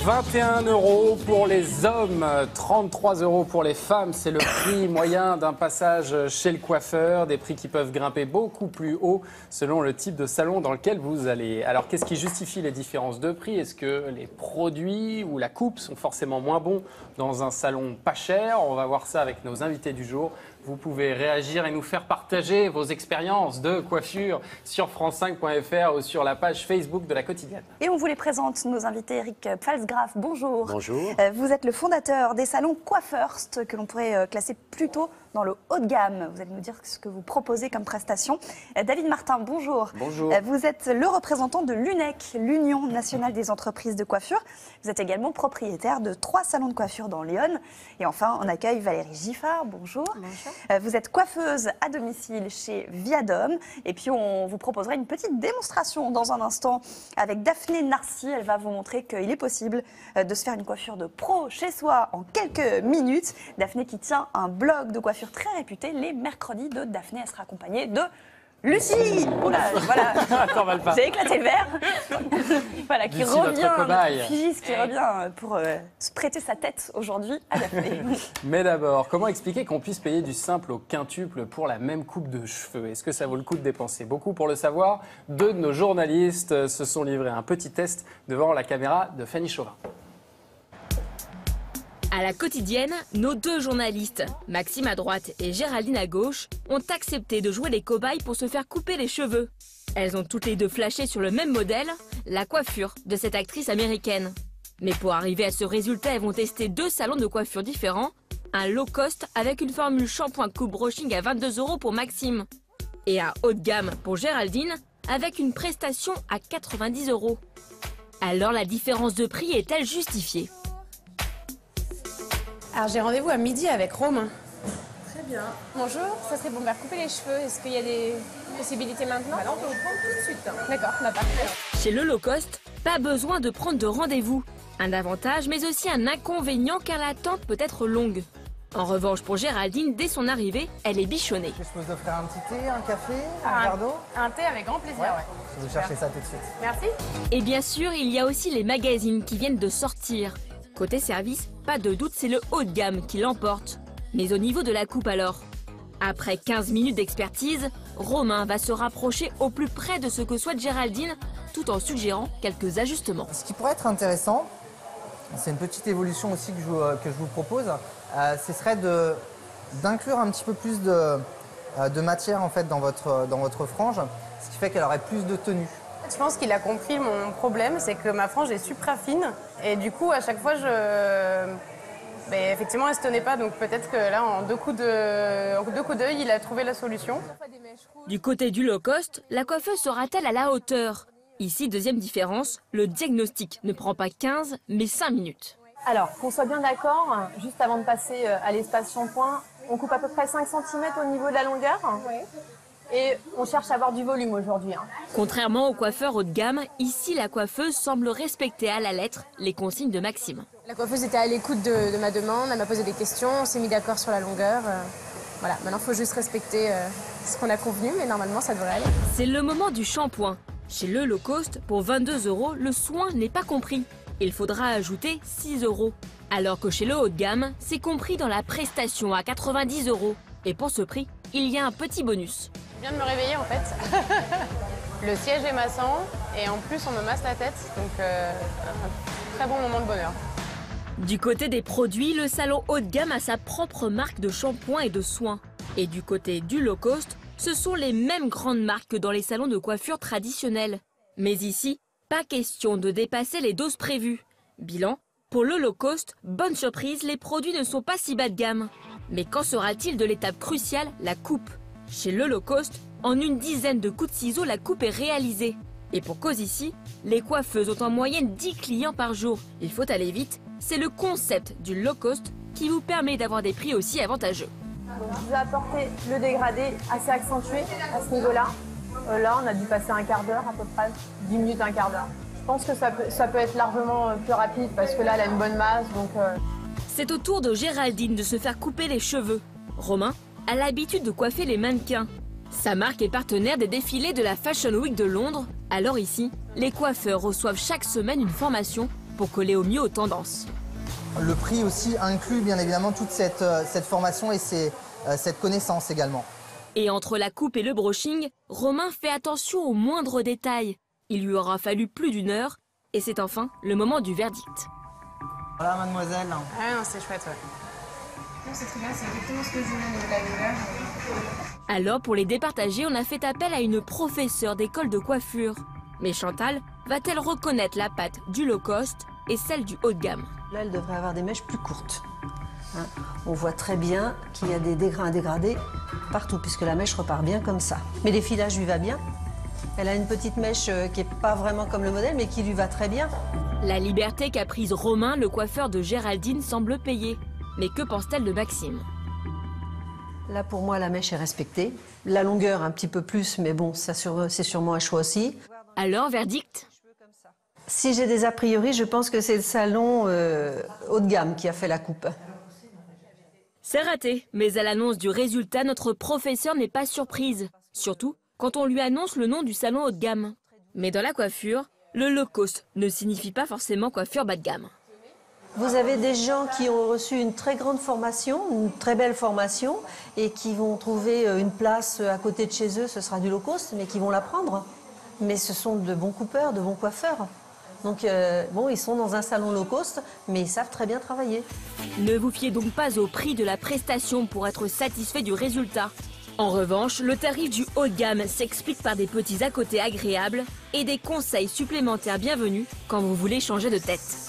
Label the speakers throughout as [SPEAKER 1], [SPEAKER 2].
[SPEAKER 1] 21 € pour les hommes, 33 € pour les femmes. C'est le prix moyen d'un passage chez le coiffeur. Des prix qui peuvent grimper beaucoup plus haut selon le type de salon dans lequel vous allez. Alors, qu'est-ce qui justifie les différences de prix? Est-ce que les produits ou la coupe sont forcément moins bons dans un salon pas cher? On va voir ça avec nos invités du jour. Vous pouvez réagir et nous faire partager vos expériences de coiffure sur france5.fr ou sur la page Facebook de La Quotidienne.
[SPEAKER 2] Et on vous les présente, nos invités. Eric Pfalzgraf, bonjour.
[SPEAKER 3] Bonjour.
[SPEAKER 2] Vous êtes le fondateur des salons Coiffirst, que l'on pourrait classer plutôt dans le haut de gamme. Vous allez nous dire ce que vous proposez comme prestation. David Martin, bonjour.
[SPEAKER 1] Bonjour.
[SPEAKER 2] Vous êtes le représentant de l'UNEC, l'Union nationale des entreprises de coiffure. Vous êtes également propriétaire de 3 salons de coiffure dans Lyon. Et enfin, on accueille Valérie Giffard, bonjour.
[SPEAKER 4] Bonjour.
[SPEAKER 2] Vous êtes coiffeuse à domicile chez Viadom. Et puis, on vous proposera une petite démonstration dans un instant avec Daphné Narcy. Elle va vous montrer qu'il est possible de se faire une coiffure de pro chez soi en quelques minutes. Daphné qui tient un blog de coiffure très réputé, les mercredis de Daphné. Elle sera accompagnée de Lucie. Oula, voilà. J'ai éclaté le verre. Voilà, qui
[SPEAKER 1] Lucie,
[SPEAKER 2] revient, Figis, qui revient pour se prêter sa tête aujourd'hui à Daphné.
[SPEAKER 1] Mais d'abord, comment expliquer qu'on puisse payer du simple au quintuple pour la même coupe de cheveux? Est-ce que ça vaut le coup de dépenser beaucoup? Pour le savoir, 2 de nos journalistes se sont livrés à un petit test devant la caméra de Fanny Chauvin.
[SPEAKER 4] À La Quotidienne, nos 2 journalistes, Maxime à droite et Géraldine à gauche, ont accepté de jouer les cobayes pour se faire couper les cheveux. Elles ont toutes les 2 flashé sur le même modèle, la coiffure de cette actrice américaine. Mais pour arriver à ce résultat, elles vont tester 2 salons de coiffure différents, un low cost avec une formule shampoing coupe brushing à 22 € pour Maxime, et un haut de gamme pour Géraldine avec une prestation à 90 €. Alors la différence de prix est-elle justifiée?
[SPEAKER 5] Alors j'ai rendez-vous à midi avec Romain.
[SPEAKER 6] Très bien.
[SPEAKER 5] Bonjour, ça serait pour me faire couper les cheveux. Est-ce qu'il y a des possibilités maintenant?
[SPEAKER 6] Là, on peut vous prendre tout de suite.
[SPEAKER 5] D'accord, parfait.
[SPEAKER 4] Chez le low cost, pas besoin de prendre de rendez-vous. Un avantage, mais aussi un inconvénient car l'attente peut être longue. En revanche, pour Géraldine, dès son arrivée, elle est bichonnée.
[SPEAKER 7] Je peux vous offrir un petit thé, un café, un verre d'eau?
[SPEAKER 5] Un thé avec grand plaisir, ouais.
[SPEAKER 7] Je vais vous chercher ça tout de suite.
[SPEAKER 5] Merci.
[SPEAKER 4] Et bien sûr, il y a aussi les magazines qui viennent de sortir. Côté service, pas de doute, c'est le haut de gamme qui l'emporte. Mais au niveau de la coupe alors? Après 15 minutes d'expertise, Romain va se rapprocher au plus près de ce que souhaite Géraldine, tout en suggérant quelques ajustements.
[SPEAKER 7] Ce qui pourrait être intéressant, c'est une petite évolution aussi que je vous propose, ce serait d'inclure un petit peu plus de matière en fait dans votre frange, ce qui fait qu'elle aurait plus de tenue.
[SPEAKER 5] Je pense qu'il a compris mon problème, c'est que ma frange est super fine. Et du coup, à chaque fois, effectivement, elle se tenait pas. Donc peut-être que là, en deux coups d'œil, il a trouvé la solution.
[SPEAKER 4] Du côté du low cost, la coiffeuse sera-t-elle à la hauteur? Ici, deuxième différence, le diagnostic ne prend pas 15, mais 5 minutes.
[SPEAKER 6] Alors, qu'on soit bien d'accord, juste avant de passer à l'espace shampoing, on coupe à peu près 5 cm au niveau de la longueur. Oui. Et on cherche à avoir du volume aujourd'hui.
[SPEAKER 4] Contrairement aux coiffeurs haut de gamme, ici la coiffeuse semble respecter à la lettre les consignes de Maxime.
[SPEAKER 5] La coiffeuse était à l'écoute de ma demande, elle m'a posé des questions, on s'est mis d'accord sur la longueur. Voilà, maintenant il faut juste respecter ce qu'on a convenu, mais normalement ça devrait aller.
[SPEAKER 4] C'est le moment du shampoing. Chez le low cost, pour 22 €, le soin n'est pas compris. Il faudra ajouter 6 €. Alors que chez le haut de gamme, c'est compris dans la prestation à 90 €. Et pour ce prix, il y a un petit bonus.
[SPEAKER 5] Je viens de me réveiller en fait. Le siège est massant et en plus on me masse la tête, donc un très bon moment de bonheur.
[SPEAKER 4] Du côté des produits, le salon haut de gamme a sa propre marque de shampoing et de soins. Et du côté du low cost, ce sont les mêmes grandes marques que dans les salons de coiffure traditionnels. Mais ici, pas question de dépasser les doses prévues. Bilan, pour le low cost, bonne surprise, les produits ne sont pas si bas de gamme. Mais qu'en sera-t-il de l'étape cruciale, la coupe? Chez le low cost, en une dizaine de coups de ciseaux, la coupe est réalisée. Et pour cause ici, les coiffeuses ont en moyenne 10 clients par jour. Il faut aller vite, c'est le concept du low cost qui vous permet d'avoir des prix aussi avantageux.
[SPEAKER 6] Je vous ai apporté le dégradé assez accentué à ce niveau-là. Là, on a dû passer un quart d'heure à peu près, 10 minutes, un quart d'heure. Je pense que ça peut être largement plus rapide parce que là, elle a une bonne masse. Donc,
[SPEAKER 4] C'est au tour de Géraldine de se faire couper les cheveux. Romain a l'habitude de coiffer les mannequins. Sa marque est partenaire des défilés de la Fashion Week de Londres. Alors ici, les coiffeurs reçoivent chaque semaine une formation pour coller au mieux aux tendances.
[SPEAKER 7] Le prix aussi inclut bien évidemment toute cette formation et cette connaissance également.
[SPEAKER 4] Et entre la coupe et le brushing, Romain fait attention aux moindres détails. Il lui aura fallu plus d'1 heure et c'est enfin le moment du verdict.
[SPEAKER 7] Voilà mademoiselle.
[SPEAKER 5] Ah non, c'est chouette, ouais. Non, c'est très bien, c'est exactement ce que je voulais au niveau de la longueur.
[SPEAKER 4] Alors pour les départager, on a fait appel à une professeure d'école de coiffure. Mais Chantal va-t-elle reconnaître la patte du low cost et celle du haut de gamme?
[SPEAKER 3] Là, elle devrait avoir des mèches plus courtes. Hein. On voit très bien qu'il y a des dégrains dégradés partout, puisque la mèche repart bien comme ça. Mais l'effilage lui va bien. Elle a une petite mèche qui n'est pas vraiment comme le modèle, mais qui lui va très bien.
[SPEAKER 4] La liberté qu'a prise Romain, le coiffeur de Géraldine, semble payer. Mais que pense-t-elle de Maxime?
[SPEAKER 3] Là, pour moi, la mèche est respectée. La longueur, un petit peu plus, mais bon, ça c'est sûrement un choix aussi.
[SPEAKER 4] Alors, verdict?
[SPEAKER 3] Si j'ai des a priori, je pense que c'est le salon haut de gamme qui a fait la coupe.
[SPEAKER 4] C'est raté, mais à l'annonce du résultat, notre professeur n'est pas surprise. Surtout quand on lui annonce le nom du salon haut de gamme. Mais dans la coiffure, le low cost ne signifie pas forcément coiffure bas de gamme.
[SPEAKER 3] Vous avez des gens qui ont reçu une très grande formation, une très belle formation, et qui vont trouver une place à côté de chez eux, ce sera du low cost, mais qui vont la prendre. Mais ce sont de bons coupeurs, de bons coiffeurs. Donc bon, ils sont dans un salon low cost, mais ils savent très bien travailler.
[SPEAKER 4] Ne vous fiez donc pas au prix de la prestation pour être satisfait du résultat. En revanche, le tarif du haut de gamme s'explique par des petits à côté agréables et des conseils supplémentaires bienvenus quand vous voulez changer de tête.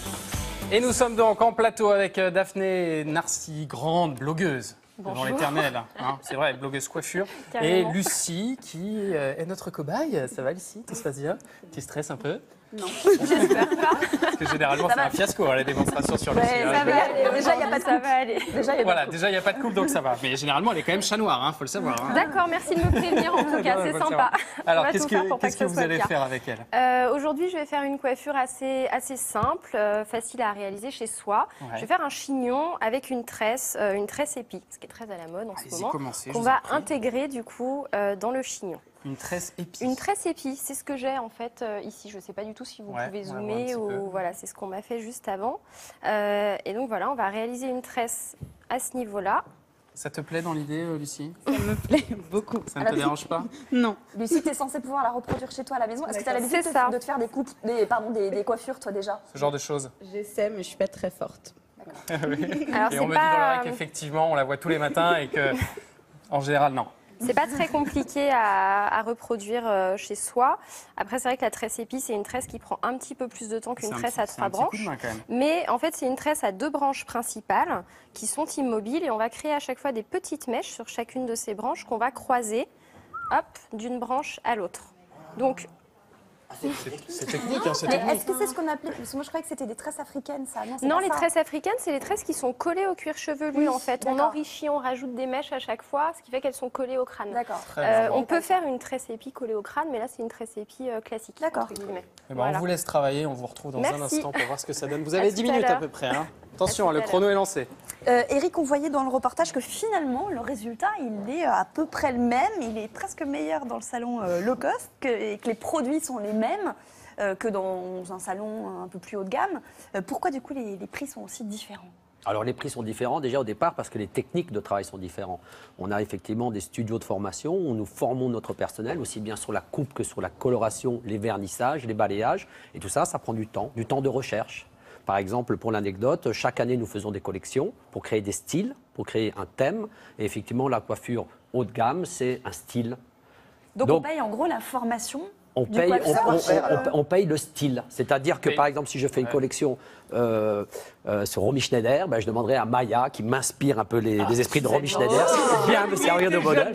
[SPEAKER 1] Et nous sommes donc en plateau avec Daphné Narcy, grande blogueuse. Devant l'éternel, hein, c'est vrai, blogueuse coiffure. Et Lucie, qui est notre cobaye. Ça va, Lucie? Tout se passe bien? Tu stresses un peu?
[SPEAKER 2] Non, j'espère pas.
[SPEAKER 1] Parce que généralement, c'est un fiasco, hein, les démonstrations sur Lucie.
[SPEAKER 2] Ça va aller. Déjà, il n'y a pas de coupe.
[SPEAKER 1] Voilà, déjà, il n'y a pas de coupe, donc ça va. Mais généralement, elle est quand même chat noir, il faut le savoir. Hein.
[SPEAKER 6] D'accord, merci de me prévenir en tout cas, c'est sympa.
[SPEAKER 1] Alors, qu'est-ce que vous allez faire avec elle?
[SPEAKER 6] Aujourd'hui, je vais faire une coiffure assez simple, facile à réaliser chez soi. Ouais. Je vais faire un chignon avec une tresse épi, ce qui est très à la mode en ce moment, qu'on va intégrer du coup dans le chignon.
[SPEAKER 1] Une tresse épi.
[SPEAKER 6] Une tresse épi, c'est ce que j'ai en fait ici. Je ne sais pas du tout si vous pouvez zoomer ou voilà, c'est ce qu'on m'a fait juste avant. Et donc voilà, on va réaliser une tresse à ce niveau-là.
[SPEAKER 1] Ça te plaît dans l'idée, Lucie?
[SPEAKER 8] Ça me plaît beaucoup.
[SPEAKER 1] Ça ne te dérange pas?
[SPEAKER 8] Non.
[SPEAKER 2] Lucie, tu es censée pouvoir la reproduire chez toi à la maison. Est-ce que tu as l'habitude de te faire des coiffures, toi déjà?
[SPEAKER 1] Ce genre de choses.
[SPEAKER 8] J'essaie, mais je ne suis pas très forte.
[SPEAKER 1] Oui. Alors, et on me dit dans l'oreille qu'effectivement, on la voit tous les matins et que, en général, non.
[SPEAKER 6] C'est pas très compliqué à reproduire chez soi. Après, c'est vrai que la tresse épi, c'est une tresse qui prend un petit peu plus de temps qu'une tresse à 3 branches. Mais en fait, c'est une tresse à 2 branches principales qui sont immobiles et on va créer à chaque fois des petites mèches sur chacune de ces branches qu'on va croiser, hop, d'une branche à l'autre. Donc,
[SPEAKER 1] c'est technique, hein, c'est technique.
[SPEAKER 2] Est-ce que c'est ce qu'on appelait? Parce que moi, je croyais que c'était des tresses africaines, ça.
[SPEAKER 6] Non, les tresses africaines, c'est les tresses qui sont collées au cuir chevelu, en fait. On enrichit, on rajoute des mèches à chaque fois, ce qui fait qu'elles sont collées au crâne.
[SPEAKER 2] D'accord.
[SPEAKER 6] On peut faire une tresse épi collée au crâne, mais là, c'est une tresse épi classique.
[SPEAKER 2] D'accord.
[SPEAKER 1] On vous laisse travailler, on vous retrouve dans un instant pour voir ce que ça donne. Vous avez 10 minutes à peu près. Hein. Attention, le chrono est lancé.
[SPEAKER 2] Eric, on voyait dans le reportage que finalement, le résultat, il est à peu près le même. Il est presque meilleur dans le salon low cost, et que les produits sont les mêmes que dans un salon un peu plus haut de gamme. Pourquoi, du coup, les prix sont aussi différents?
[SPEAKER 9] Alors les prix sont différents déjà au départ parce que les techniques de travail sont différentes. On a effectivement des studios de formation où nous formons notre personnel aussi bien sur la coupe que sur la coloration, les vernissages, les balayages. Et tout ça, ça prend du temps de recherche. Par exemple, pour l'anecdote, chaque année, nous faisons des collections pour créer des styles, pour créer un thème. Et effectivement, la coiffure haut de gamme, c'est un style.
[SPEAKER 2] Donc on paye en gros la formation.
[SPEAKER 9] On paye le style. C'est-à-dire que, par exemple, si je fais une collection sur Romy Schneider, je demanderai à Maya, qui m'inspire un peu les esprits de Romy Schneider, si bien me servir de modèle.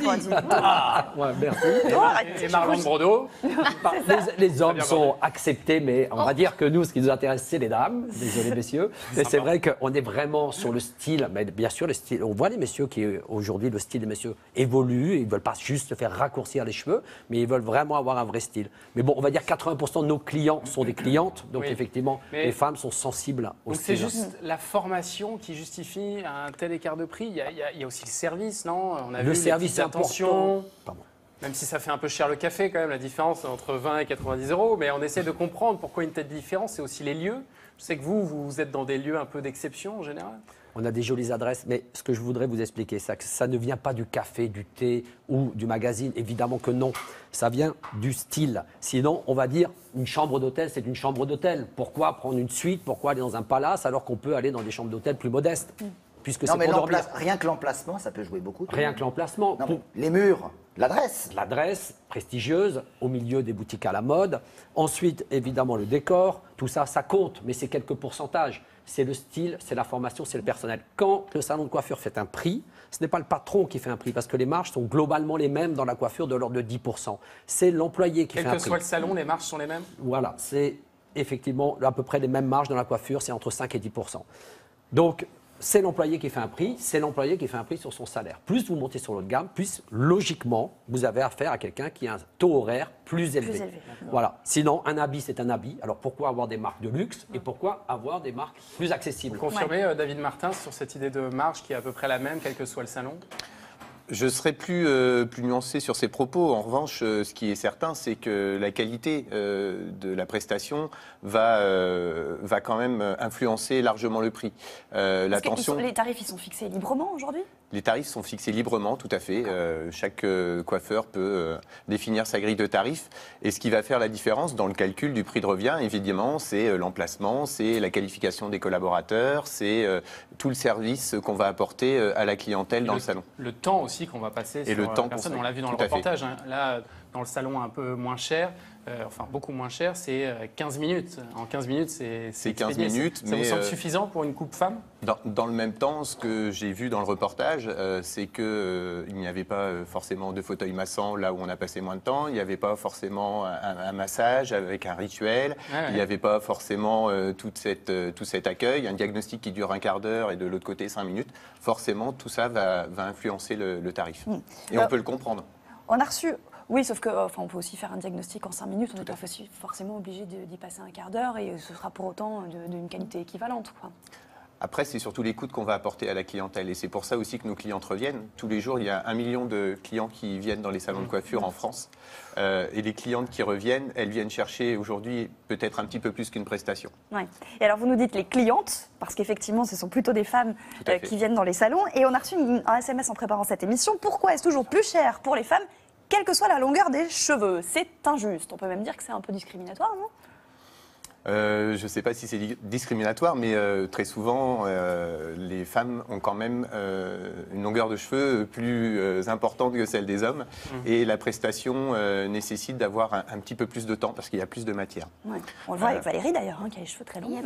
[SPEAKER 9] Merci.
[SPEAKER 1] Et Marlon Brodo.
[SPEAKER 9] Les hommes sont acceptés, mais on va dire que nous, ce qui nous intéresse, c'est les dames. Désolé, messieurs. Mais c'est vrai qu'on est vraiment sur le style. Mais bien sûr, le style, on voit les messieurs qui, aujourd'hui, le style des messieurs évolue. Ils ne veulent pas juste faire raccourcir les cheveux, mais ils veulent vraiment avoir un vrai style. Mais bon, on va dire 80% de nos clients sont des clientes, donc effectivement, les femmes sont sensibles au style.
[SPEAKER 1] C'est juste la formation qui justifie un tel écart de prix. Il y a aussi le service, non? On a
[SPEAKER 9] le
[SPEAKER 1] vu
[SPEAKER 9] service
[SPEAKER 1] les petites attentions.
[SPEAKER 9] Pardon.
[SPEAKER 1] Même si ça fait un peu cher le café quand même, la différence entre 20 et 90 euros, mais on essaie de comprendre pourquoi une telle différence, c'est aussi les lieux. Je sais que vous êtes dans des lieux un peu d'exception en général.
[SPEAKER 9] On a des jolies adresses, mais ce que je voudrais vous expliquer, c'est que ça ne vient pas du café, du thé ou du magazine. Évidemment que non. Ça vient du style. Sinon, on va dire une chambre d'hôtel, c'est une chambre d'hôtel. Pourquoi prendre une suite? Pourquoi aller dans un palace alors qu'on peut aller dans des chambres d'hôtel plus modestes? Puisque
[SPEAKER 10] Non,
[SPEAKER 9] c'est
[SPEAKER 10] mais
[SPEAKER 9] pour dormir.
[SPEAKER 10] rien que l'emplacement, ça peut jouer beaucoup.
[SPEAKER 9] Rien que l'emplacement.
[SPEAKER 10] Non, mais les murs, l'adresse.
[SPEAKER 9] L'adresse prestigieuse, au milieu des boutiques à la mode. Ensuite, évidemment, le décor. Tout ça, ça compte, mais c'est quelques pourcentages. C'est le style, c'est la formation, c'est le personnel. Quand le salon de coiffure fait un prix, ce n'est pas le patron qui fait un prix, parce que les marges sont globalement les mêmes dans la coiffure de l'ordre de 10%. C'est l'employé qui fait un prix.
[SPEAKER 1] Quel que soit le salon, les marges sont les mêmes?
[SPEAKER 9] Voilà, c'est effectivement à peu près les mêmes marges dans la coiffure, c'est entre 5 et 10%. Donc, c'est l'employé qui fait un prix, c'est l'employé qui fait un prix sur son salaire. Plus vous montez sur l'autre gamme, plus logiquement, vous avez affaire à quelqu'un qui a un taux horaire plus élevé. Voilà. Sinon, un habit, c'est un habit. Alors pourquoi avoir des marques de luxe et pourquoi avoir des marques plus accessibles?
[SPEAKER 1] Vous confirmez, David Martin, sur cette idée de marge qui est à peu près la même, quel que soit le salon?
[SPEAKER 11] Je serais plus nuancé sur ces propos. En revanche, ce qui est certain, c'est que la qualité de la prestation va quand même influencer largement le prix.
[SPEAKER 2] Les tarifs, ils sont fixés librement aujourd'hui?
[SPEAKER 11] Les tarifs sont fixés librement, tout à fait. Chaque coiffeur peut définir sa grille de tarifs. Et ce qui va faire la différence dans le calcul du prix de revient, évidemment, c'est l'emplacement, c'est la qualification des collaborateurs, c'est tout le service qu'on va apporter à la clientèle dans le salon.
[SPEAKER 1] Le temps aussi qu'on va passer sur la personne, on l'a vu dans le reportage. Hein. Là, dans le salon un peu moins cher, enfin beaucoup moins cher, c'est 15 minutes. En 15 minutes, c'est
[SPEAKER 11] 15 minutes.
[SPEAKER 1] Ça vous semble suffisant pour une coupe femme?
[SPEAKER 11] Dans le même temps, ce que j'ai vu dans le reportage, c'est qu'il n'y avait pas forcément de fauteuil massant là où on a passé moins de temps, il n'y avait pas forcément un massage avec un rituel, il n'y avait pas forcément tout cet accueil, un diagnostic qui dure un quart d'heure et de l'autre côté 5 minutes. Forcément, tout ça va influencer le tarif. Et on peut le comprendre.
[SPEAKER 2] On a reçu... Oui, sauf que, on peut aussi faire un diagnostic en 5 minutes. On n'est pas forcément obligé d'y passer un quart d'heure et ce sera pour autant d'une qualité équivalente, quoi.
[SPEAKER 11] Après, c'est surtout l'écoute qu'on va apporter à la clientèle. Et c'est pour ça aussi que nos clientes reviennent. Tous les jours, il y a 1 million de clients qui viennent dans les salons de coiffure en France. Et les clientes qui reviennent, elles viennent chercher aujourd'hui peut-être un petit peu plus qu'une prestation.
[SPEAKER 2] Ouais. Et alors, vous nous dites les clientes, parce qu'effectivement, ce sont plutôt des femmes qui viennent dans les salons. Et on a reçu un SMS en préparant cette émission. Pourquoi est-ce toujours plus cher pour les femmes, quelle que soit la longueur des cheveux? C'est injuste. On peut même dire que c'est un peu discriminatoire, non?
[SPEAKER 11] Je ne sais pas si c'est discriminatoire, mais très souvent, les femmes ont quand même une longueur de cheveux plus importante que celle des hommes. Et la prestation nécessite d'avoir un petit peu plus de temps parce qu'il y a plus de matière.
[SPEAKER 2] Ouais. On le voit avec Valérie d'ailleurs, qui a les cheveux très longs.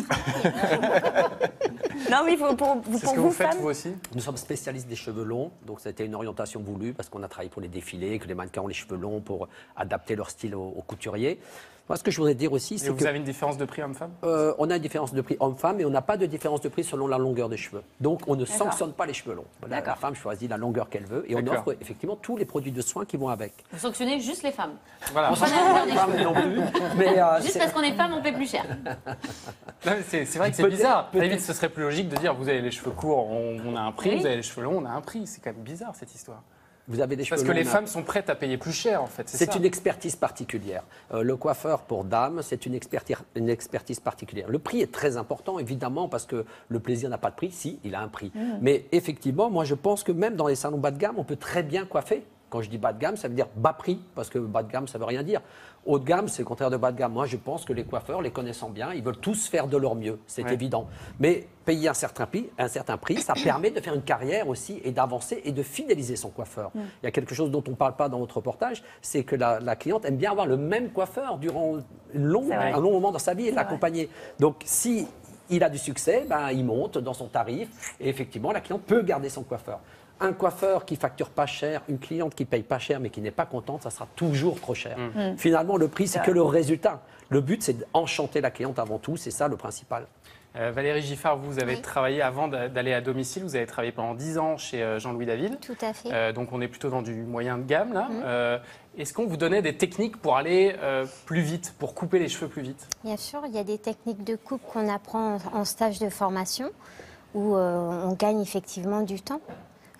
[SPEAKER 2] Non, mais pour
[SPEAKER 1] ce que vous faites,
[SPEAKER 2] femmes,
[SPEAKER 1] vous aussi?
[SPEAKER 9] Nous sommes spécialistes des cheveux longs, donc ça a été une orientation voulue parce qu'on a travaillé pour les défilés, que les mannequins ont les cheveux longs pour adapter leur style aux couturiers. Moi, ce que je voudrais dire aussi, c'est que...
[SPEAKER 1] Vous avez une différence de prix homme-femme?
[SPEAKER 9] On a une différence de prix homme-femme, mais on n'a pas de différence de prix selon la longueur des cheveux. Donc, on ne sanctionne pas les cheveux longs. La femme choisit la longueur qu'elle veut et on offre effectivement tous les produits de soins qui vont avec.
[SPEAKER 12] Vous sanctionnez juste les femmes.
[SPEAKER 1] Voilà.
[SPEAKER 12] On pas les femmes
[SPEAKER 9] non plus. Mais,
[SPEAKER 12] juste parce qu'on est femme, on paie plus cher.
[SPEAKER 1] C'est vrai que c'est bizarre. À la limite, ce serait plus logique de dire vous avez les cheveux courts, on a un prix, vous avez les cheveux longs, on a un prix. C'est quand même bizarre cette histoire.
[SPEAKER 9] Vous avez des cheveux
[SPEAKER 1] Parce que
[SPEAKER 9] longs,
[SPEAKER 1] les femmes sont prêtes à payer plus cher, en fait.
[SPEAKER 9] C'est une expertise particulière. Le coiffeur pour dames, c'est une expertise particulière. Le prix est très important, évidemment, parce que le plaisir n'a pas de prix. Si, il a un prix. Mais effectivement, moi, je pense que même dans les salons bas de gamme, on peut très bien coiffer. Quand je dis bas de gamme, ça veut dire bas prix, parce que bas de gamme, ça ne veut rien dire. Haut de gamme, c'est le contraire de bas de gamme. Moi, je pense que les coiffeurs, les connaissant bien, ils veulent tous faire de leur mieux, c'est évident. Mais payer un certain prix, ça permet de faire une carrière aussi et d'avancer et de fidéliser son coiffeur. Il y a quelque chose dont on ne parle pas dans votre reportage, c'est que la cliente aime bien avoir le même coiffeur durant un long moment dans sa vie et l'accompagner. Donc, si il a du succès, il monte dans son tarif et effectivement, la cliente peut garder son coiffeur. Un coiffeur qui facture pas cher, une cliente qui paye pas cher mais qui n'est pas contente, ça sera toujours trop cher. Finalement, le prix, c'est que le résultat. Le but, c'est d'enchanter la cliente avant tout, c'est ça le principal.
[SPEAKER 1] Valérie Giffard, vous avez travaillé avant d'aller à domicile, vous avez travaillé pendant 10 ans chez Jean-Louis David.
[SPEAKER 13] Tout à fait.
[SPEAKER 1] Donc on est plutôt dans du moyen de gamme là. Est-ce qu'on vous donnait des techniques pour aller plus vite, pour couper les cheveux plus vite?
[SPEAKER 13] Bien sûr, il y a des techniques de coupe qu'on apprend en stage de formation où on gagne effectivement du temps.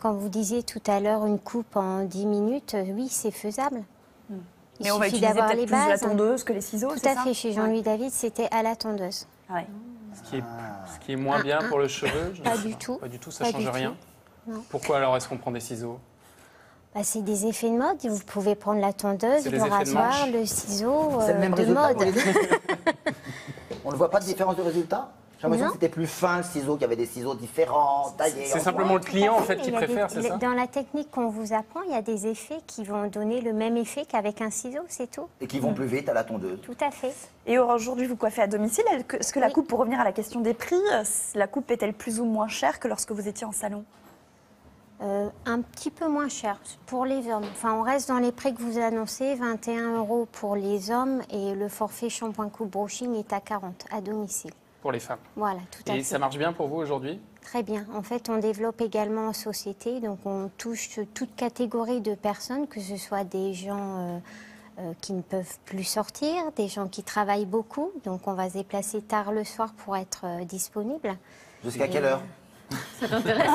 [SPEAKER 13] Quand vous disiez tout à l'heure une coupe en 10 minutes, oui, c'est faisable.
[SPEAKER 2] Mais on va utiliser peut-être plus la tondeuse que les ciseaux,
[SPEAKER 13] Tout à fait. Chez Jean-Louis David, c'était à la tondeuse.
[SPEAKER 2] Ouais.
[SPEAKER 1] Ce qui est moins bien pour le cheveu.
[SPEAKER 13] Pas du tout.
[SPEAKER 1] Pas du tout, ça
[SPEAKER 13] Pas
[SPEAKER 1] change
[SPEAKER 13] du
[SPEAKER 1] rien.
[SPEAKER 13] tout. Non.
[SPEAKER 1] Pourquoi alors est-ce qu'on prend des ciseaux?
[SPEAKER 13] C'est des effets de mode. Vous pouvez prendre la tondeuse,
[SPEAKER 1] C'est
[SPEAKER 13] le
[SPEAKER 1] des effets de
[SPEAKER 13] rasoir,
[SPEAKER 1] manche.
[SPEAKER 13] le ciseau
[SPEAKER 10] C'est le même
[SPEAKER 13] de
[SPEAKER 10] résultat
[SPEAKER 13] mode.
[SPEAKER 10] pour les deux. On ne voit pas de différence de résultat? J'ai l'impression
[SPEAKER 13] Non.
[SPEAKER 10] que c'était plus fin le ciseau, qu'il y avait des ciseaux différents, taillés.
[SPEAKER 1] C'est
[SPEAKER 10] en
[SPEAKER 1] simplement
[SPEAKER 10] bois.
[SPEAKER 1] le client en fait
[SPEAKER 13] Il
[SPEAKER 1] qui
[SPEAKER 13] y a
[SPEAKER 1] préfère, c'est ça?
[SPEAKER 13] Dans la technique qu'on vous apprend, il y a des effets qui vont donner le même effet qu'avec un ciseau, c'est tout.
[SPEAKER 10] Et qui vont plus vite à la tondeuse.
[SPEAKER 13] Tout à fait.
[SPEAKER 2] Et aujourd'hui, vous coiffez à domicile. Est-ce que la coupe, pour revenir à la question des prix, la coupe est-elle plus ou moins chère que lorsque vous étiez en salon?
[SPEAKER 13] Un petit peu moins cher pour les hommes. Enfin, on reste dans les prix que vous annoncez, 21 € pour les hommes et le forfait shampoing coupe brushing est à 40 à domicile.
[SPEAKER 1] Pour les femmes.
[SPEAKER 13] Voilà, tout à fait.
[SPEAKER 1] Et ça marche bien pour vous aujourd'hui?
[SPEAKER 13] Très bien. En fait, on développe également en société, donc on touche toute catégorie de personnes, que ce soit des gens qui ne peuvent plus sortir, des gens qui travaillent beaucoup, donc on va se déplacer tard le soir pour être disponible.
[SPEAKER 10] Jusqu'à quelle heure?
[SPEAKER 12] Ça t'intéresse?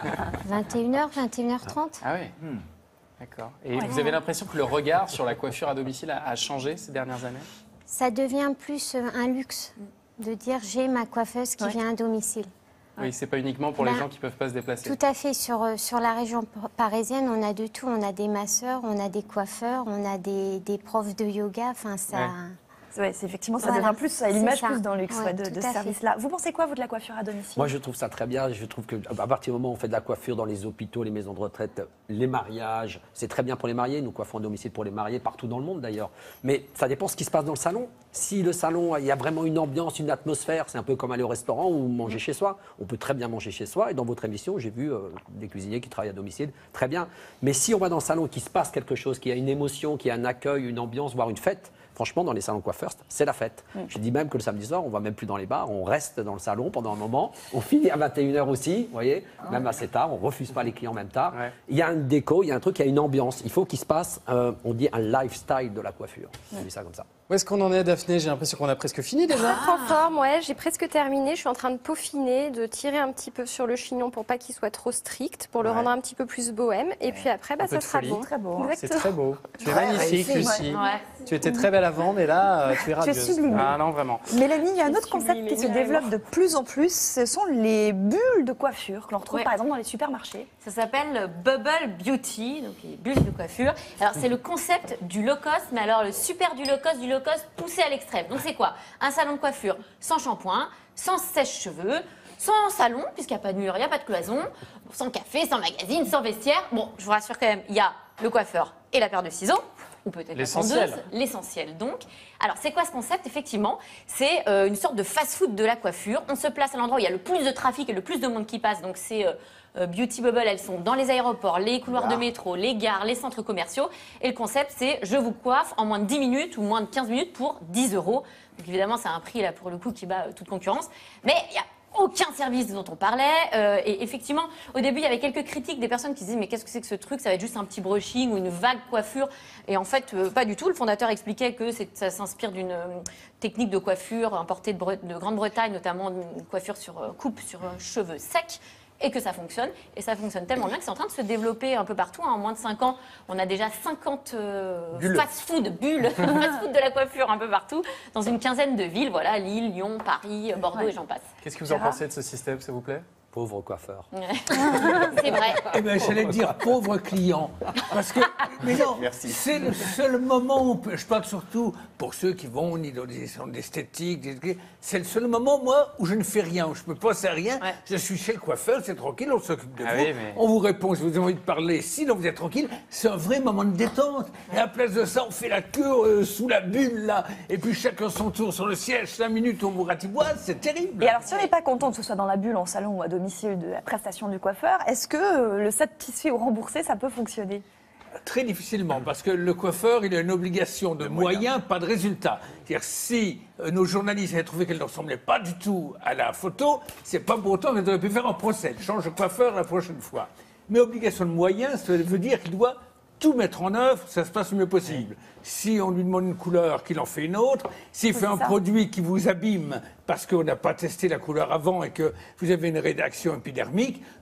[SPEAKER 13] 21h, 21h30.
[SPEAKER 1] Ah oui. D'accord. Et vous avez l'impression que le regard sur la coiffure à domicile a changé ces dernières années?
[SPEAKER 13] Ça devient plus un luxe de dire j'ai ma coiffeuse qui vient à domicile.
[SPEAKER 1] Oui, c'est pas uniquement pour les gens qui peuvent pas se déplacer.
[SPEAKER 13] Tout à fait. Sur la région parisienne, on a de tout. On a des masseurs, on a des coiffeurs, on a des profs de yoga. Enfin, ça...
[SPEAKER 2] Ouais, effectivement, ça
[SPEAKER 13] Voilà.
[SPEAKER 2] devient plus, ça a l'image
[SPEAKER 13] C'est ça.
[SPEAKER 2] plus dans le luxe
[SPEAKER 13] Ouais,
[SPEAKER 2] de
[SPEAKER 13] tout
[SPEAKER 2] ce
[SPEAKER 13] à fait.
[SPEAKER 2] service-là. Vous pensez quoi, vous, de la coiffure à domicile?
[SPEAKER 9] Moi, je trouve ça très bien. Je trouve qu'à partir du moment où on fait de la coiffure dans les hôpitaux, les maisons de retraite, les mariages, c'est très bien pour les mariés. Nous coiffons à domicile pour les mariés, partout dans le monde d'ailleurs. Mais ça dépend de ce qui se passe dans le salon. Si le salon, il y a vraiment une ambiance, une atmosphère, c'est un peu comme aller au restaurant ou manger chez soi. On peut très bien manger chez soi. Et dans votre émission, j'ai vu des cuisiniers qui travaillent à domicile, très bien. Mais si on va dans le salon et qu'il se passe quelque chose, qu'il y a une émotion, qu'il y a un accueil, une ambiance, voire une fête, franchement, dans les salons coiffeurs, c'est la fête. Je dis même que le samedi soir, on ne va même plus dans les bars, on reste dans le salon pendant un moment. On finit à 21h aussi, vous voyez, même assez tard, on ne refuse pas les clients même tard. Il y a une déco, il y a un truc, il y a une ambiance. Il faut qu'il se passe, on dit un lifestyle de la coiffure. On dit ça comme ça.
[SPEAKER 1] Où est-ce qu'on en est, Daphné? J'ai l'impression qu'on a presque fini déjà.
[SPEAKER 14] En forme, ouais, j'ai presque terminé. Je suis en train de peaufiner, de tirer un petit peu sur le chignon pour pas qu'il soit trop strict, pour le rendre un petit peu plus bohème. Et puis après,
[SPEAKER 1] Un peu
[SPEAKER 14] ça
[SPEAKER 1] de
[SPEAKER 14] sera
[SPEAKER 1] folie.
[SPEAKER 14] bon.
[SPEAKER 2] Très beau.
[SPEAKER 1] C'est très beau. Tu es
[SPEAKER 10] Ouais,
[SPEAKER 1] magnifique,
[SPEAKER 10] réussi,
[SPEAKER 1] Lucie.
[SPEAKER 12] Ouais.
[SPEAKER 1] Tu étais très belle avant, mais là, tu es radieuse.
[SPEAKER 2] sublimée.
[SPEAKER 1] Ah non, vraiment.
[SPEAKER 2] Mélanie, il y a un autre concept
[SPEAKER 14] sublime,
[SPEAKER 2] qui se
[SPEAKER 14] carrément.
[SPEAKER 2] développe de plus en plus, ce sont les bulles de coiffure que l'on retrouve
[SPEAKER 12] Ouais.
[SPEAKER 2] par exemple dans les supermarchés.
[SPEAKER 12] Ça s'appelle Bubble Beauty, donc les bulles de coiffure. Alors c'est le concept du low cost, mais alors le super du low cost poussé à l'extrême. Donc c'est quoi? Un salon de coiffure sans shampoing, sans sèche-cheveux, sans salon, puisqu'il n'y a pas de mur, il n'y a pas de cloison, sans café, sans magazine, sans vestiaire. Bon, je vous rassure quand même, il y a le coiffeur et la paire de ciseaux. Ou peut-être la
[SPEAKER 1] L'essentiel.
[SPEAKER 12] tondeuse, l'essentiel donc. Alors c'est quoi ce concept? Effectivement, c'est une sorte de fast-food de la coiffure. On se place à l'endroit où il y a le plus de trafic et le plus de monde qui passe. Donc c'est Beauty Bubble, elles sont dans les aéroports, les couloirs de métro, les gares, les centres commerciaux. Et le concept, c'est je vous coiffe en moins de 10 minutes ou moins de 15 minutes pour 10 €. Donc évidemment, c'est un prix là pour le coup qui bat toute concurrence. Mais il y a aucun service dont on parlait. Et effectivement, au début, il y avait quelques critiques des personnes qui se disaient mais qu'est-ce que c'est que ce truc? Ça va être juste un petit brushing ou une vague coiffure. Et en fait, pas du tout. Le fondateur expliquait que ça s'inspire d'une technique de coiffure importée de Grande-Bretagne, notamment une coiffure sur coupe sur cheveux secs. Et que ça fonctionne. Et ça fonctionne tellement bien que c'est en train de se développer un peu partout. En moins de 5 ans, on a déjà 50 fast-food, bulles, fast-food de la coiffure un peu partout, dans une quinzaine de villes. Voilà, Lille, Lyon, Paris, Bordeaux et j'en passe.
[SPEAKER 1] Qu'est-ce que vous en pensez de ce système, s'il vous plaît?
[SPEAKER 9] Pauvre coiffeur.
[SPEAKER 12] C'est vrai.
[SPEAKER 15] Eh ben, j'allais dire pauvre client. Parce que, mais non, c'est le seul moment où on peut, je parle surtout pour ceux qui vont dans des salons d'esthétique, c'est le seul moment, moi, où je ne fais rien, où je ne peux penser à rien.
[SPEAKER 12] Ouais.
[SPEAKER 15] Je suis chez le coiffeur, c'est tranquille, on s'occupe de
[SPEAKER 1] Ah
[SPEAKER 15] vous.
[SPEAKER 1] oui, mais-
[SPEAKER 15] On vous répond, si vous avez envie de parler, sinon vous êtes tranquille. C'est un vrai moment de détente. Et à la place de ça, on fait la queue sous la bulle, là. Et puis chacun son tour sur le siège, 5 minutes, on vous ratiboise, c'est terrible.
[SPEAKER 2] Et alors, si on n'est pas content que ce soit dans la bulle, en salon ou à domicile de la prestation du coiffeur, est-ce que le satisfait ou remboursé, ça peut fonctionner?
[SPEAKER 15] Très difficilement, parce que le coiffeur, il a une obligation de moyens, pas de résultats. C'est-à-dire, si nos journalistes avaient trouvé qu'elle ne ressemblait pas du tout à la photo, c'est pas pour autant qu'elle aurait pu faire un procès. Change de coiffeur la prochaine fois. Mais obligation de moyens, ça veut dire qu'il doit tout mettre en œuvre, ça se passe le mieux possible. Si on lui demande une couleur, qu'il en fait une autre. S'il fait un produit qui vous abîme parce qu'on n'a pas testé la couleur avant et que vous avez une rédaction épidermique,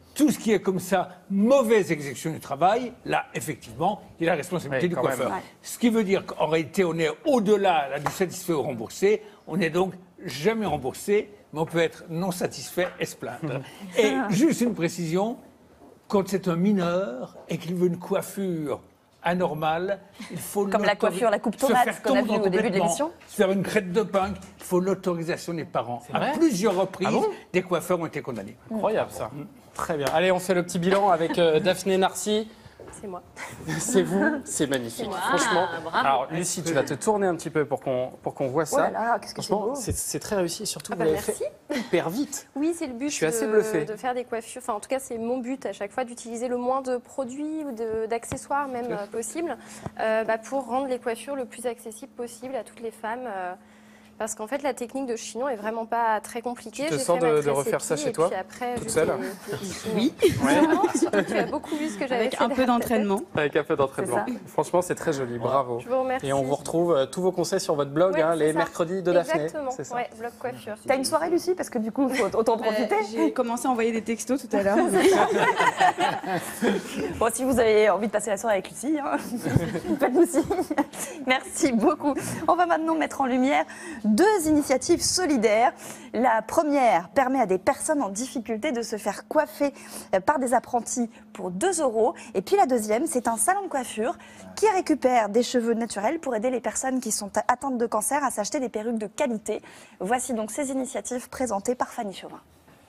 [SPEAKER 15] Tout ce qui est comme ça, mauvaise exécution du travail, là, effectivement, il y a la responsabilité du coiffeur.
[SPEAKER 1] Même, ouais.
[SPEAKER 15] Ce qui veut dire qu'en réalité, on est au-delà là, du satisfait ou remboursé. On n'est donc jamais remboursé, mais on peut être non satisfait et se plaindre. Et juste une précision, quand c'est un mineur et qu'il veut une coiffure anormale, il faut
[SPEAKER 2] Comme la coiffure, la coupe tomate qu'on a vu au début de l'émission.
[SPEAKER 15] Se faire une crête de punk, il faut l'autorisation des parents.
[SPEAKER 1] C'est vrai
[SPEAKER 15] À plusieurs reprises,
[SPEAKER 1] Ah bon
[SPEAKER 15] des coiffeurs ont été condamnés.
[SPEAKER 1] Incroyable ça. Très bien. Allez, on fait le petit bilan avec Daphné Narcy.
[SPEAKER 14] C'est moi.
[SPEAKER 1] C'est vous, c'est magnifique.
[SPEAKER 12] moi.
[SPEAKER 1] Franchement.
[SPEAKER 12] Ah, bravo.
[SPEAKER 1] Alors, Lucie, tu vas te tourner un petit peu pour qu'on voit ça.
[SPEAKER 2] Oh là là, qu'est-ce que c'est
[SPEAKER 1] Franchement,
[SPEAKER 2] beau.
[SPEAKER 1] c'est très réussi. Surtout,
[SPEAKER 14] Ah
[SPEAKER 1] vous
[SPEAKER 14] bah,
[SPEAKER 1] l'avez
[SPEAKER 14] merci.
[SPEAKER 1] fait hyper vite.
[SPEAKER 14] Oui, c'est le but
[SPEAKER 1] Je suis assez bluffé.
[SPEAKER 14] de faire des coiffures. Enfin, en tout cas, c'est mon but à chaque fois d'utiliser le moins de produits ou d'accessoires même possible pour rendre les coiffures le plus accessibles possible à toutes les femmes. Parce qu'en fait, la technique de chignon est vraiment pas très compliquée.
[SPEAKER 1] Tu te
[SPEAKER 14] J'ai
[SPEAKER 1] sens
[SPEAKER 14] fait ma
[SPEAKER 1] de
[SPEAKER 14] tresse
[SPEAKER 1] refaire ça
[SPEAKER 14] épi,
[SPEAKER 1] chez
[SPEAKER 14] et
[SPEAKER 1] toi,
[SPEAKER 14] puis après,
[SPEAKER 1] toute
[SPEAKER 14] je
[SPEAKER 1] seule
[SPEAKER 14] fais-
[SPEAKER 8] Oui.
[SPEAKER 14] Vraiment, surtout que tu as beaucoup vu ce que j'avais
[SPEAKER 8] Avec
[SPEAKER 14] fait
[SPEAKER 8] un peu
[SPEAKER 14] derrière ta
[SPEAKER 8] d'entraînement.
[SPEAKER 1] Avec un peu d'entraînement.
[SPEAKER 14] C'est
[SPEAKER 1] Franchement, c'est très joli. Bravo.
[SPEAKER 14] Je vous remercie.
[SPEAKER 1] Et on vous retrouve tous vos conseils sur votre blog,
[SPEAKER 14] Ouais,
[SPEAKER 1] hein,
[SPEAKER 14] c'est
[SPEAKER 1] les
[SPEAKER 14] ça.
[SPEAKER 1] mercredis de Daphné.
[SPEAKER 14] Exactement,
[SPEAKER 1] C'est ça.
[SPEAKER 14] ouais, blog coiffure.
[SPEAKER 2] T'as une soirée, Lucie? Parce que du coup, il faut autant en profiter.
[SPEAKER 8] J'ai commencé à envoyer des textos tout à l'heure.
[SPEAKER 2] Bon, si vous avez envie de passer la soirée avec Lucie, hein, faites-nous signe. Merci beaucoup. On va maintenant mettre en lumière 2 initiatives solidaires. La première permet à des personnes en difficulté de se faire coiffer par des apprentis pour 2 €. Et puis la deuxième, c'est un salon de coiffure qui récupère des cheveux naturels pour aider les personnes qui sont atteintes de cancer à s'acheter des perruques de qualité. Voici donc ces initiatives présentées par Fanny Chauvin.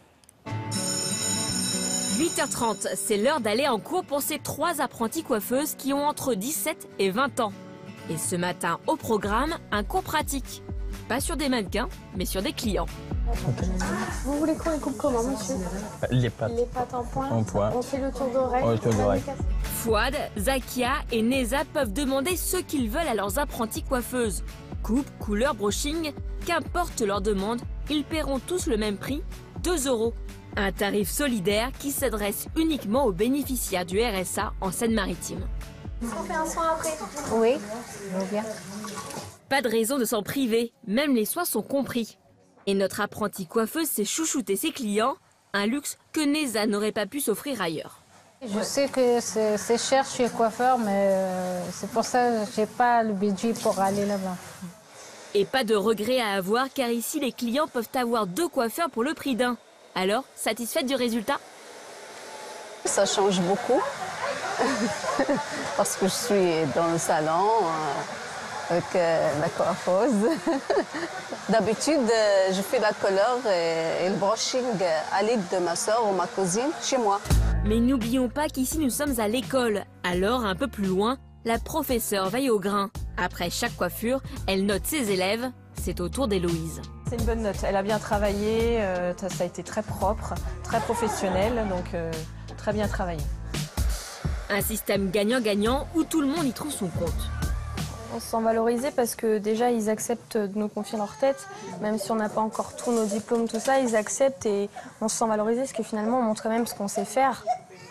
[SPEAKER 4] 8h30, c'est l'heure d'aller en cours pour ces 3 apprenties coiffeuses qui ont entre 17 et 20 ans. Et ce matin, au programme, un cours pratique. Pas sur des mannequins, mais sur des clients.
[SPEAKER 5] Vous voulez qu'on les coupe comment, monsieur?
[SPEAKER 16] Les pattes.
[SPEAKER 5] Les pattes en point.
[SPEAKER 16] En point.
[SPEAKER 5] On fait le tour d'oreille.
[SPEAKER 16] Ouais, le tour d'oreille.
[SPEAKER 4] Fouad, Zakia et Neza peuvent demander ce qu'ils veulent à leurs apprenties coiffeuses. Coupe, couleur, brushing, qu'importe leur demande, ils paieront tous le même prix, 2 €. Un tarif solidaire qui s'adresse uniquement aux bénéficiaires du RSA en Seine-Maritime.
[SPEAKER 5] Est-ce qu'on fait un soin après?
[SPEAKER 13] Oui, bien.
[SPEAKER 4] Pas de raison de s'en priver, même les soins sont compris. Et notre apprentie coiffeuse sait chouchouter ses clients, un luxe que Neza n'aurait pas pu s'offrir ailleurs.
[SPEAKER 17] Je sais que c'est cher chez le coiffeur, mais c'est pour ça que je n'ai pas le budget pour aller là-bas.
[SPEAKER 4] Et pas de regret à avoir car ici les clients peuvent avoir 2 coiffeurs pour le prix d'un. Alors, satisfaite du résultat?
[SPEAKER 18] Ça change beaucoup parce que je suis dans le salon avec la coiffeuse. D'habitude, je fais la couleur et le brushing à l'aide de ma soeur ou ma cousine chez moi.
[SPEAKER 4] Mais n'oublions pas qu'ici nous sommes à l'école. Alors, un peu plus loin, la professeure veille au grain. Après chaque coiffure, elle note ses élèves. C'est au tour d'Héloïse.
[SPEAKER 19] C'est une bonne note. Elle a bien travaillé, ça a été très propre, très professionnel, donc très bien travaillé.
[SPEAKER 4] Un système gagnant-gagnant où tout le monde y trouve son compte.
[SPEAKER 5] On se sent valorisé parce que déjà ils acceptent de nous confier leur tête, même si on n'a pas encore tous nos diplômes, tout ça, ils acceptent et on se sent valorisé parce que finalement on montre quand même ce qu'on sait faire.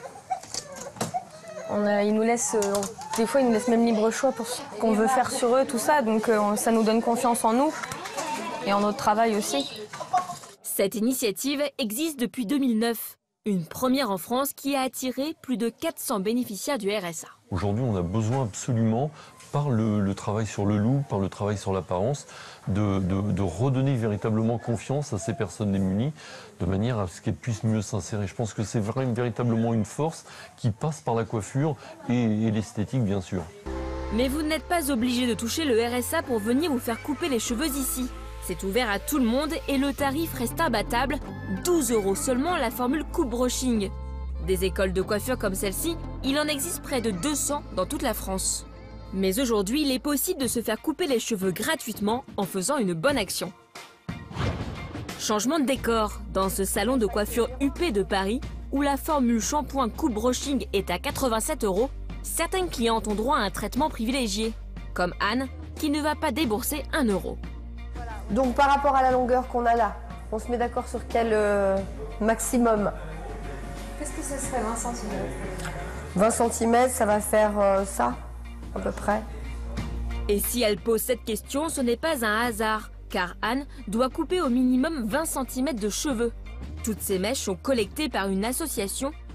[SPEAKER 5] Ils nous laissent, des fois ils nous laissent même libre choix pour ce qu'on veut faire sur eux, tout ça, donc ça nous donne confiance en nous et en notre travail aussi.
[SPEAKER 4] Cette initiative existe depuis 2009. Une première en France qui a attiré plus de 400 bénéficiaires du RSA.
[SPEAKER 20] Aujourd'hui, on a besoin absolument, par le travail sur le look, par le travail sur l'apparence, de redonner véritablement confiance à ces personnes démunies, de manière à ce qu'elles puissent mieux s'insérer. Je pense que c'est véritablement une force qui passe par la coiffure et l'esthétique, bien sûr.
[SPEAKER 4] Mais vous n'êtes pas obligé de toucher le RSA pour venir vous faire couper les cheveux ici. C'est ouvert à tout le monde et le tarif reste imbattable, 12 € seulement la formule coupe brushing. Des écoles de coiffure comme celle-ci, il en existe près de 200 dans toute la France. Mais aujourd'hui, il est possible de se faire couper les cheveux gratuitement en faisant une bonne action. Changement de décor dans ce salon de coiffure UP de Paris, où la formule shampoing coupe brushing est à 87 €, certaines clientes ont droit à un traitement privilégié, comme Anne, qui ne va pas débourser 1 €.
[SPEAKER 6] Donc par rapport à la longueur qu'on a là, on se met d'accord sur quel maximum?
[SPEAKER 5] Qu'est-ce que ce serait 20 cm?
[SPEAKER 6] 20 cm, ça va faire ça, à peu près.
[SPEAKER 4] Et si elle pose cette question, ce n'est pas un hasard, car Anne doit couper au minimum 20 cm de cheveux. Toutes ces mèches sont collectées par une association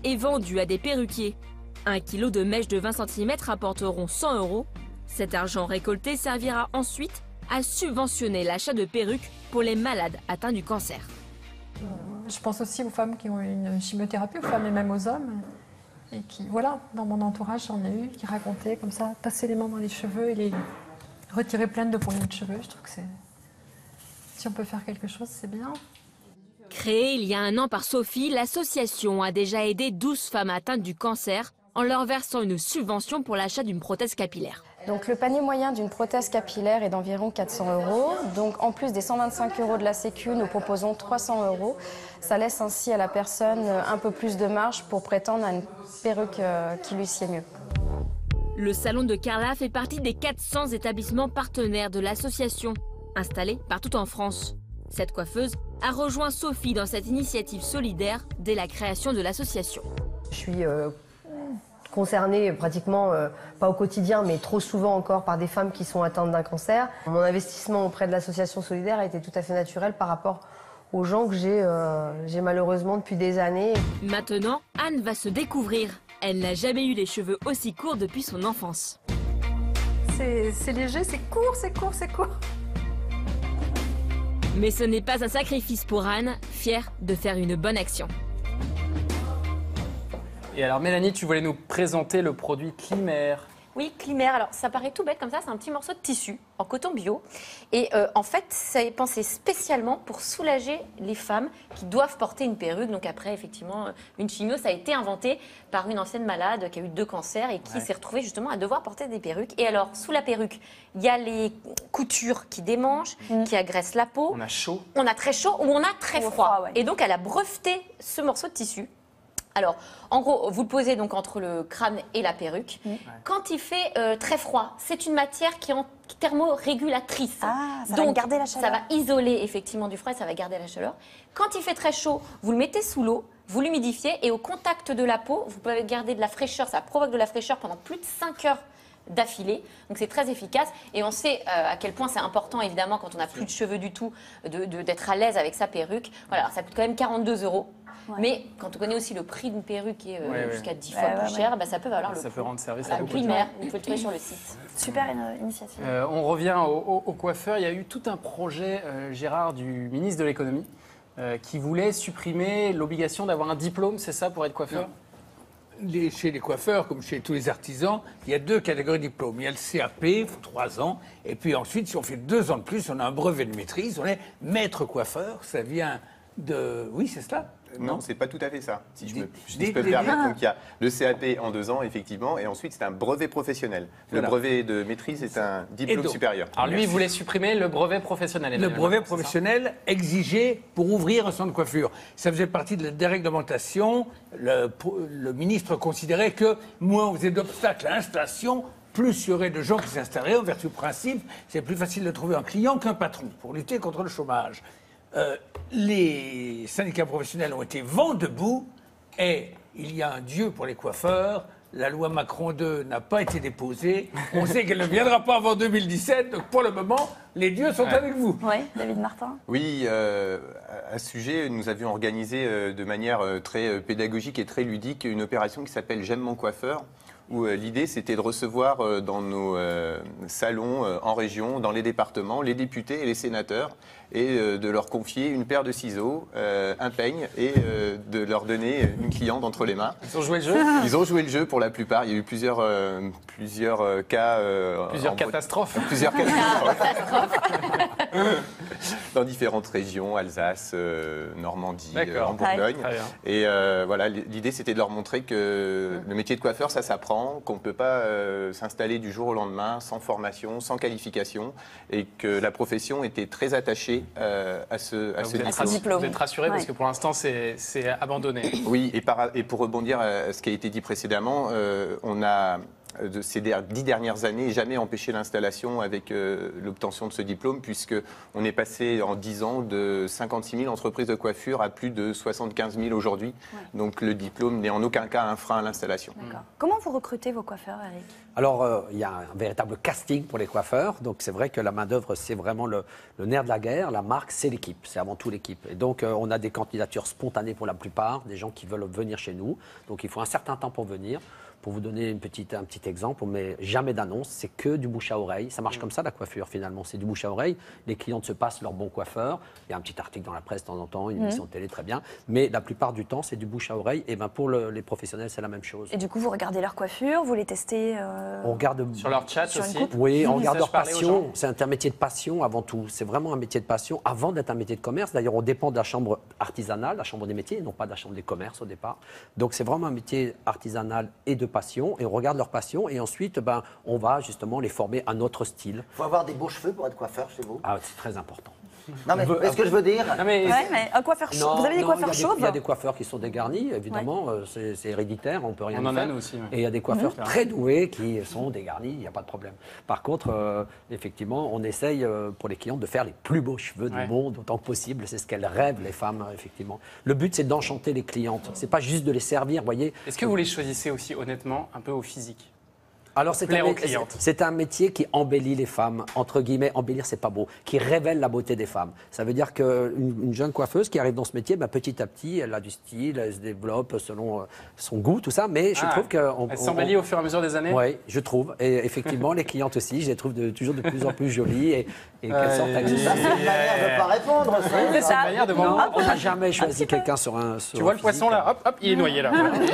[SPEAKER 4] est vendu à des perruquiers. 1 kilo de mèche de 20 cm rapporteront 100 €. Cet argent récolté servira ensuite à subventionner l'achat de perruques pour les malades atteints du cancer.
[SPEAKER 16] Je pense aussi aux femmes qui ont une chimiothérapie, aux femmes et même aux hommes. Et qui, voilà, dans mon entourage, j'en ai eu qui racontaient comme ça, passer les mains dans les cheveux et les retirer pleines de poignées de cheveux. Je trouve que si on peut faire quelque chose, c'est bien.
[SPEAKER 4] Créée il y a 1 an par Sophie, l'association a déjà aidé 12 femmes atteintes du cancer en leur versant une subvention pour l'achat d'une prothèse capillaire.
[SPEAKER 5] Donc le panier moyen d'une prothèse capillaire est d'environ 400 €. Donc en plus des 125 € de la Sécu, nous proposons 300 €. Ça laisse ainsi à la personne un peu plus de marge pour prétendre à une perruque qui lui sied mieux.
[SPEAKER 4] Le salon de Carla fait partie des 400 établissements partenaires de l'association, installés partout en France. Cette coiffeuse a rejoint Sophie dans cette initiative solidaire dès la création de l'association.
[SPEAKER 21] Je suis concernée pratiquement, pas au quotidien, mais trop souvent encore par des femmes qui sont atteintes d'un cancer. Mon investissement auprès de l'association solidaire a été tout à fait naturel par rapport aux gens que j'ai malheureusement depuis des années.
[SPEAKER 4] Maintenant, Anne va se découvrir. Elle n'a jamais eu les cheveux aussi courts depuis son enfance.
[SPEAKER 16] C'est léger, c'est court, c'est court, c'est court.
[SPEAKER 4] Mais ce n'est pas un sacrifice pour Anne, fière de faire une bonne action.
[SPEAKER 1] Et alors Mélanie, tu voulais nous présenter le produit Climer.
[SPEAKER 12] Oui, Climer. Alors, ça paraît tout bête comme ça, c'est un petit morceau de tissu en coton bio. Et en fait, ça est pensé spécialement pour soulager les femmes qui doivent porter une perruque. Donc après, effectivement, une chimio, ça a été inventé par une ancienne malade qui a eu 2 cancers et qui s'est retrouvée justement à devoir porter des perruques. Et alors, sous la perruque, il y a les coutures qui démangent, qui agressent la peau.
[SPEAKER 1] On a chaud.
[SPEAKER 12] On a très chaud ou on a très froid. Et donc, elle a breveté ce morceau de tissu. Alors, en gros, vous le posez donc entre le crâne et la perruque. Quand il fait très froid, c'est une matière qui est thermorégulatrice.
[SPEAKER 2] Ça va garder la chaleur.
[SPEAKER 12] Ça va isoler effectivement du froid et ça va garder la chaleur. Quand il fait très chaud, vous le mettez sous l'eau, vous l'humidifiez et au contact de la peau, vous pouvez garder de la fraîcheur. Ça provoque de la fraîcheur pendant plus de 5 heures d'affilée. Donc c'est très efficace et on sait à quel point c'est important évidemment quand on n'a plus de cheveux du tout d'être à l'aise avec sa perruque. Voilà, alors ça coûte quand même 42 €. Mais quand on connaît aussi le prix d'une perruque qui est jusqu'à 10 fois plus cher, bah, ça peut valoir le coup.
[SPEAKER 1] Ça peut rendre service
[SPEAKER 12] à
[SPEAKER 1] beaucoup.
[SPEAKER 12] Climer, vous pouvez le trouver sur le site.
[SPEAKER 2] Super initiative.
[SPEAKER 1] On revient au coiffeur. Il y a eu tout un projet, Gérard, du ministre de l'économie, qui voulait supprimer l'obligation d'avoir un diplôme, c'est ça, pour être coiffeur ?
[SPEAKER 15] Chez les coiffeurs, comme chez tous les artisans, il y a 2 catégories de diplômes. Il y a le CAP, 3 ans, et puis ensuite, si on fait 2 ans de plus, on a un brevet de maîtrise, on est maître coiffeur, ça vient de... Oui, c'est cela.
[SPEAKER 11] Non, c'est pas tout à fait ça. Si je peux me permettre, donc il y a le CAP en 2 ans, effectivement, et ensuite c'est un brevet professionnel. Le brevet de maîtrise est un diplôme supérieur.
[SPEAKER 1] Alors lui, il voulait supprimer le brevet professionnel.
[SPEAKER 15] Le brevet professionnel exigé pour ouvrir un salon de coiffure. Ça faisait partie de la déréglementation. Le ministre considérait que moins on faisait d'obstacles à l'installation, plus il y aurait de gens qui s'installeraient. En vertu du principe, c'est plus facile de trouver un client qu'un patron pour lutter contre le chômage. Les syndicats professionnels ont été vent debout et il y a un Dieu pour les coiffeurs. La loi Macron 2 n'a pas été déposée. On sait qu'elle ne viendra pas avant 2017. Donc pour le moment, les dieux sont avec vous.
[SPEAKER 2] Oui, David Martin.
[SPEAKER 11] Oui, à ce sujet, nous avions organisé de manière très pédagogique et très ludique une opération qui s'appelle J'aime mon coiffeur, où l'idée c'était de recevoir dans nos salons en région, dans les départements, les députés et les sénateurs, et de leur confier une paire de ciseaux, un peigne, et de leur donner une cliente entre les mains.
[SPEAKER 1] Ils ont joué le jeu ?
[SPEAKER 11] Ils ont joué le jeu pour la plupart. Il y a eu plusieurs cas...
[SPEAKER 1] Plusieurs catastrophes.
[SPEAKER 11] Plusieurs catastrophes. Dans différentes régions, Alsace, Normandie, en Bourgogne. Et voilà, l'idée c'était de leur montrer que le métier de coiffeur, ça s'apprend, qu'on ne peut pas s'installer du jour au lendemain sans formation, sans qualification, et que la profession était très attachée à ce diplôme.
[SPEAKER 1] Vous êtes rassuré parce que pour l'instant c'est abandonné.
[SPEAKER 11] Oui, et pour rebondir à ce qui a été dit précédemment, on a de ces 10 dernières années, jamais empêché l'installation avec l'obtention de ce diplôme, puisqu'on est passé en 10 ans de 56 000 entreprises de coiffure à plus de 75 000 aujourd'hui.
[SPEAKER 2] Ouais.
[SPEAKER 11] Donc le diplôme n'est en aucun cas un frein à l'installation.
[SPEAKER 2] Comment vous recrutez vos coiffeurs, Eric?
[SPEAKER 9] Alors, il y a un véritable casting pour les coiffeurs. Donc, c'est vrai que la main-d'œuvre, c'est vraiment le nerf de la guerre. La marque, c'est l'équipe. C'est avant tout l'équipe. Et donc, on a des candidatures spontanées pour la plupart, des gens qui veulent venir chez nous. Donc, il faut un certain temps pour venir. Pour vous donner un petit exemple, on ne met jamais d'annonce, c'est que du bouche à oreille. Ça marche comme ça, la coiffure, finalement. C'est du bouche à oreille. Les clientes se passent leur bon coiffeur. Il y a un petit article dans la presse de temps en temps, une émission de télé, très bien. Mais la plupart du temps, c'est du bouche à oreille. Et ben pour les professionnels, c'est la même chose.
[SPEAKER 2] Et du coup, vous regardez leur coiffure, vous les testez
[SPEAKER 9] On regarde
[SPEAKER 1] sur leur chat aussi.
[SPEAKER 9] Oui, on regarde leur passion. C'est un métier de passion avant tout. C'est vraiment un métier de passion avant d'être un métier de commerce. D'ailleurs, on dépend de la chambre artisanale, la chambre des métiers, et non pas de la chambre des commerces au départ. Donc, c'est vraiment un métier artisanal et de passion. Et on regarde leur passion et ensuite, on va justement les former à notre style.
[SPEAKER 10] Il faut avoir des beaux cheveux pour être coiffeur chez vous?
[SPEAKER 9] Ah, c'est très important.
[SPEAKER 10] Non, mais est-ce que je veux dire?
[SPEAKER 2] mais un coiffeur chauve. Vous avez des coiffeurs chauves?
[SPEAKER 9] Il y a des coiffeurs qui sont dégarnis, évidemment, c'est héréditaire, on peut rien
[SPEAKER 1] on en
[SPEAKER 9] faire.
[SPEAKER 1] a nous aussi. Ouais.
[SPEAKER 9] Et il y a des coiffeurs très doués qui sont dégarnis, il n'y a pas de problème. Par contre, effectivement, on essaye pour les clientes de faire les plus beaux cheveux du monde autant que possible. C'est ce qu'elles rêvent, les femmes, effectivement. Le but, c'est d'enchanter les clientes. C'est pas juste de les servir, voyez.
[SPEAKER 1] Est-ce que vous les choisissez aussi honnêtement un peu au physique?
[SPEAKER 9] Alors c'est un métier qui embellit les femmes, entre guillemets, embellir c'est pas beau, qui révèle la beauté des femmes. Ça veut dire qu'une jeune coiffeuse qui arrive dans ce métier, petit à petit, elle a du style, elle se développe selon son goût, tout ça, mais je trouve qu'on...
[SPEAKER 1] Elle s'embellit au fur et à mesure des années?
[SPEAKER 9] Oui, je trouve. Et effectivement, les clientes aussi, je les trouve toujours de plus en plus jolies et qu'elles sortent avec
[SPEAKER 10] Ça, c'est une manière de ne pas répondre, ça.
[SPEAKER 1] C'est une manière de
[SPEAKER 9] Non, on n'a jamais choisi quelqu'un sur un...
[SPEAKER 1] Tu vois le poisson là? Hop, hop, il est noyé là.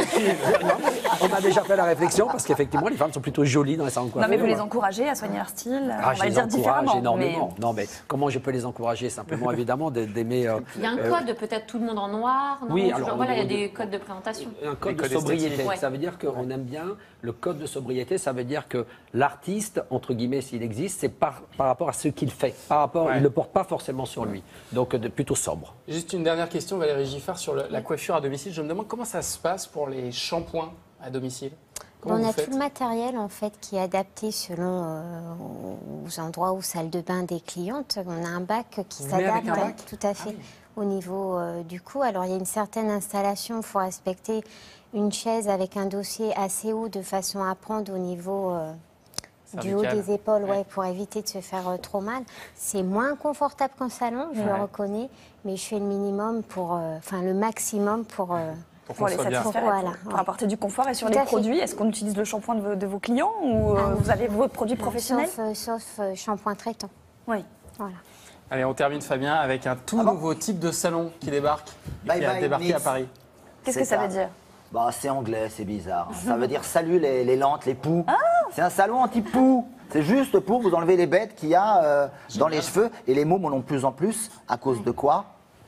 [SPEAKER 9] On a déjà fait la réflexion parce qu'effectivement, les femmes sont plutôt jolies dans les salons de coiffure.
[SPEAKER 2] Non, mais vous les encouragez à soigner leur style.
[SPEAKER 9] Ah,
[SPEAKER 2] on va le dire différemment.
[SPEAKER 9] Énormément. Mais... Non, mais comment je peux les encourager? Simplement, évidemment, d'aimer.
[SPEAKER 12] Il y a un code, peut-être tout le monde en noir. Non,
[SPEAKER 9] oui, alors
[SPEAKER 12] voilà, il y a des codes de présentation.
[SPEAKER 9] Un code de sobriété. Ça veut dire qu'on aime bien le code de sobriété. Ça veut dire que l'artiste, entre guillemets, s'il existe, c'est par rapport à ce qu'il fait. Il ne le porte pas forcément sur lui. Donc, plutôt sobre.
[SPEAKER 1] Juste une dernière question, Valérie Giffard, sur la coiffure à domicile. Je me demande comment ça se passe pour les shampoings à domicile.
[SPEAKER 13] On a tout le matériel en fait qui est adapté selon aux endroits ou salles de bain des clientes. On a un bac qui s'adapte tout à fait au niveau du cou. Alors il y a une certaine installation, il faut respecter une chaise avec un dossier assez haut de façon à prendre au niveau du haut des épaules pour éviter de se faire trop mal. C'est moins confortable qu'en salon, je le reconnais, mais je fais le minimum le maximum pour
[SPEAKER 2] les satisfaire, pour apporter du confort. Et sur les produits, est-ce qu'on utilise le shampoing de vos clients ou vous avez votre produit professionnel?
[SPEAKER 13] Sauf shampoing traitant.
[SPEAKER 2] Oui.
[SPEAKER 13] Voilà.
[SPEAKER 1] Allez, on termine, Fabien, avec un tout nouveau type de salon qui débarque, qui a débarqué à Paris.
[SPEAKER 2] Qu'est-ce que ça veut dire?
[SPEAKER 10] C'est anglais, c'est bizarre. Ça veut dire salut les lentes, les poux. C'est un salon anti-poux. C'est juste pour vous enlever les bêtes qu'il y a dans les cheveux. Et les mômes en ont de plus en plus. À cause de quoi?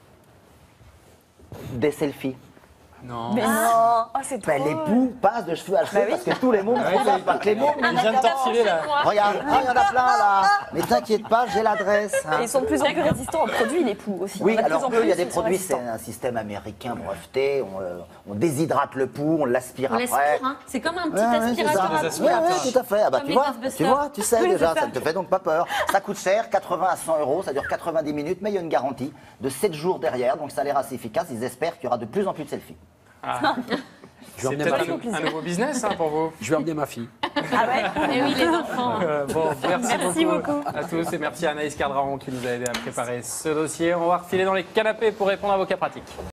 [SPEAKER 10] Des selfies.
[SPEAKER 1] Non.
[SPEAKER 2] Mais non, c'est trop.
[SPEAKER 10] Les poux passent de cheveux à cheveux parce que tous les mômes font pas que les mômes.
[SPEAKER 1] Il vient de t'enfiler là.
[SPEAKER 10] Regarde, il y en a plein là. Mais t'inquiète pas, j'ai l'adresse.
[SPEAKER 2] Et ils sont de plus en plus résistants aux produits, les poux aussi.
[SPEAKER 10] Oui, alors eux, il y a des produits, c'est un système américain breveté. On déshydrate le poux, on l'aspire après.
[SPEAKER 12] On l'aspire, hein. C'est comme un petit aspirateur à poux.
[SPEAKER 10] Oui, tout à fait. Tu sais déjà, ça ne te fait donc pas peur. Ça coûte cher, 80 à 100 €, ça dure 90 minutes, mais il y a une garantie de 7 jours derrière, donc ça a l'air assez efficace. Ils espèrent qu'il y aura de plus en plus de selfies.
[SPEAKER 1] C'est peut-être un nouveau business pour vous.
[SPEAKER 9] Je vais emmener ma fille.
[SPEAKER 2] Ah ouais?
[SPEAKER 12] Eh oui, les enfants.
[SPEAKER 1] Merci beaucoup à tous et merci à Anaïs Cardraon qui nous a aidé à préparer ce dossier. On va refiler dans les canapés pour répondre à vos cas pratiques.